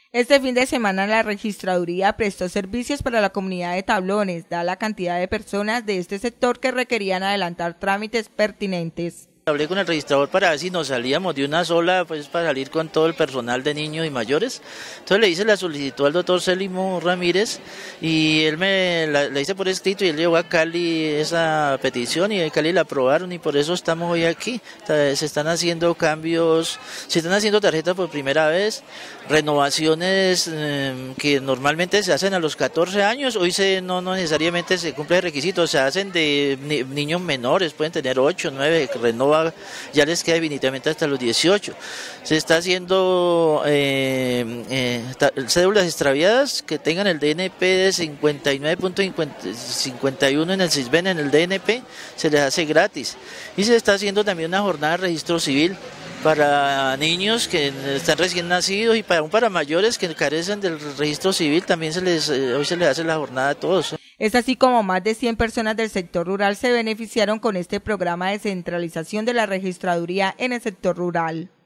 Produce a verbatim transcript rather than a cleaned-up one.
Este fin de semana la registraduría prestó servicios para la comunidad de Tablones, dada la cantidad de personas de este sector que requerían adelantar trámites pertinentes. Hablé con el registrador para ver si nos salíamos de una sola, pues para salir con todo el personal de niños y mayores. Entonces le hice la solicitud al doctor Célimo Ramírez y él me la, la hice por escrito y él llevó a Cali esa petición y en Cali la aprobaron y por eso estamos hoy aquí. Se están haciendo cambios, se están haciendo tarjetas por primera vez, renovaciones eh, que normalmente se hacen a los catorce años, hoy se, no, no necesariamente se cumple el requisito, se hacen de ni, niños menores, pueden tener ocho, nueve, que renova ya les queda definitivamente hasta los dieciocho. Se está haciendo eh, eh, cédulas extraviadas que tengan el D N P de cincuenta y nueve punto cincuenta y uno en el SISBEN, en el D N P, se les hace gratis. Y se está haciendo también una jornada de registro civil para niños que están recién nacidos y para, aún para mayores que carecen del registro civil, también se les, eh, hoy se les hace la jornada a todos. Es así como más de cien personas del sector rural se beneficiaron con este programa de centralización de la registraduría en el sector rural.